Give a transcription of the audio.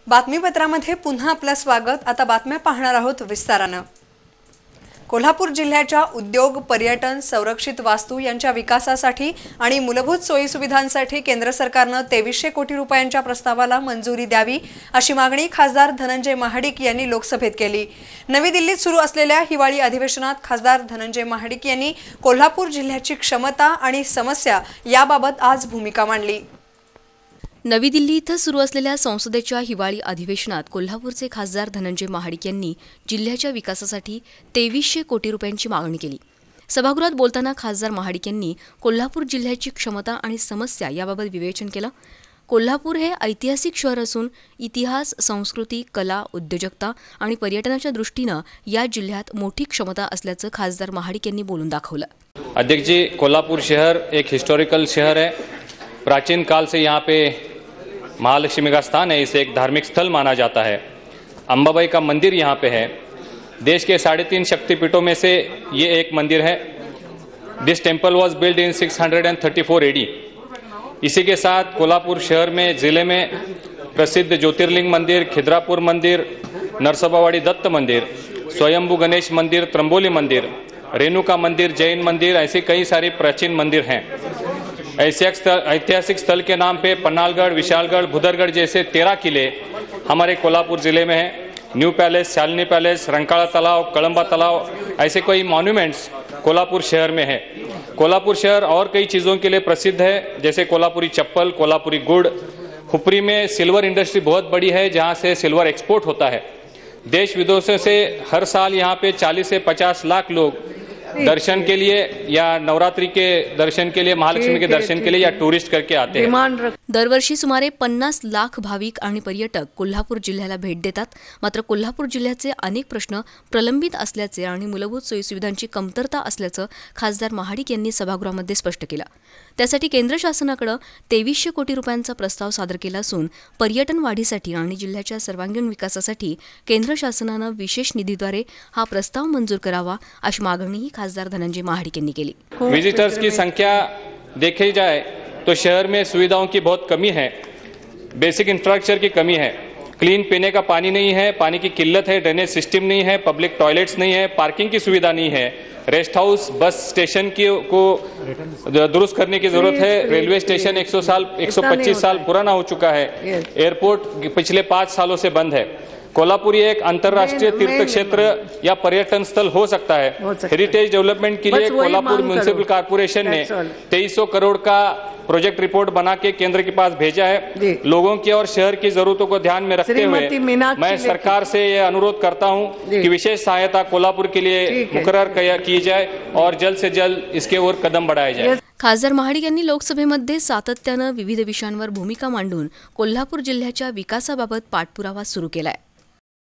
बातमीपत्रामध्ये पुन्हा आपलं स्वागत। आता बातम्या पाहणार आहोत विस्ताराने। कोल्हापूर जिल्ह्याच्या उद्योग, पर्यटन, संरक्षित वास्तू यांच्या विकासासाठी आणि मूलभूत सोयी सुविधांसाठी केंद्र सरकारने 2300 कोटी रुपयांच्या प्रस्तावाला मंजुरी द्यावी अशी मागणी खासदार धनंजय महाडिक यांनी लोकसभेत केली। नवी दिल्लीत सुरू असलेल्या हिवाळी अधिवेशनात खासदार धनंजय महाडिक यांनी कोल्हापूर जिल्ह्याची क्षमता आणि समस्या याबाबत आज भूमिका मांडली। नवी दिल्ली इथं सुरू असलेल्या संसदेच्या हिवाळी अधिवेशनात कोल्हापूरचे खासदार धनंजय महाडिक यांनी जिल्ह्याच्या विकासासाठी 2300 कोटी रुपयांची मागणी केली। सभागृहात बोलताना खासदार महाडिक यांनी कोल्हापूर जिल्ह्याची क्षमता आणि समस्या याबाबत विवेचन केलं। कोल्हापूर हे ऐतिहासिक शहर असून इतिहास, संस्कृती, कला, उद्योजकता आणि पर्यटनाच्या दृष्टीनं या जिल्ह्यात मोठी क्षमता असल्याचं खासदार महाडिक यांनी बोलून दाखवलं। अध्यक्ष जी, कोल्हापुर शहर एक हिस्टोरिकल शहर है। प्राचीन काल से यहाँ पे महालक्ष्मी का स्थान है, इसे एक धार्मिक स्थल माना जाता है। अंबाबाई का मंदिर यहाँ पे है। देश के 3.5 शक्तिपीठों में से ये एक मंदिर है। This temple was build in 634 AD। इसी के साथ कोल्हापुर शहर में ज़िले में प्रसिद्ध ज्योतिर्लिंग मंदिर, खिद्रापुर मंदिर, नरसोबावाड़ी दत्त मंदिर, स्वयंभू गणेश मंदिर, त्र्यंबोली मंदिर, रेणुका मंदिर, जैन मंदिर, ऐसे कई सारे प्राचीन मंदिर हैं। ऐतिहासिक स्थल के नाम पे पन्नालगढ़, विशालगढ़, भुदरगढ़ जैसे 13 किले हमारे कोल्हापुर ज़िले में हैं। New palace, Shalini palace, Rankala तालाब, कळंबा तालाब, ऐसे कई मॉन्यूमेंट्स कोल्हापुर शहर में है। कोल्हापुर शहर और कई चीज़ों के लिए प्रसिद्ध है, जैसे कोल्हापुरी चप्पल, कोल्हापुरी गुड़। हुपरी में सिल्वर इंडस्ट्री बहुत बड़ी है, जहाँ से सिल्वर एक्सपोर्ट होता है। देश विदेशों से हर साल यहाँ पे 40 से 50 लाख लोग दर्शन के लिए या नवरात्रि के दर्शन के लिए, महालक्ष्मी के दर्शन के लिए या टूरिस्ट करके आते हैं। दरवर्षी सुमारे 50 लाख भाविक आणि पर्यटक कोल्हापूर जिल्ह्याला भेट देतात। मात्र कोल्हापूर जिल्ह्याचे अनेक प्रश्न प्रलंबित असल्याचे आणि मूलभूत सोयीसुविधांची कमतरता असल्याचं खासदार महाडिक यांनी सभागृहामध्ये स्पष्ट केलं। त्यासाठी केंद्र शासनाकडे 2300 कोटी रुपयांचा प्रस्ताव सादर केला असून पर्यटन वाढीसाठी आणि जिल्ह्याच्या सर्वांगीण विकासासाठी केंद्र शासनाने विशेष निधीद्वारे हा प्रस्ताव मंजूर करावा अशी मागणीही खासदार धनंजय महाडिक यांनी केली। विजिटर्स की संख्या देखी जाए तो शहर में सुविधाओं की बहुत कमी है। बेसिक इंफ्रास्ट्रक्चर की कमी है। क्लीन पीने का पानी नहीं है, पानी की किल्लत है, ड्रेनेज सिस्टम नहीं है, पब्लिक टॉयलेट्स नहीं है, पार्किंग की सुविधा नहीं है, रेस्ट हाउस, बस स्टेशन को दुरुस्त करने की जरूरत है। रेलवे स्टेशन 125 साल पुराना हो चुका है। एयरपोर्ट पिछले 5 सालों से बंद है। कोल्हापुर एक अंतर्राष्ट्रीय तीर्थ क्षेत्र या पर्यटन स्थल हो सकता है। हेरिटेज डेवलपमेंट के लिए कोल्हापुर म्युनिसिपल कॉर्पोरेशन ने 2300 करोड़ का प्रोजेक्ट रिपोर्ट बना के केंद्र के पास भेजा है। लोगों की और शहर की जरूरतों को ध्यान में रखते हुए मैं सरकार से यह अनुरोध करता हूं कि विशेष सहायता कोल्हापुर के लिए मुकर्रर की जाए और जल्द से जल्द इसके ओर कदम बढ़ाए जाए। खासदार महाडिक यांनी लोकसभेमध्ये सातत्याने विविध विषयांवर भूमिका मांडून कोल्हापूर जिल्ह्याच्या विकासाबाबत पाठपुरावा सुरू केलाय।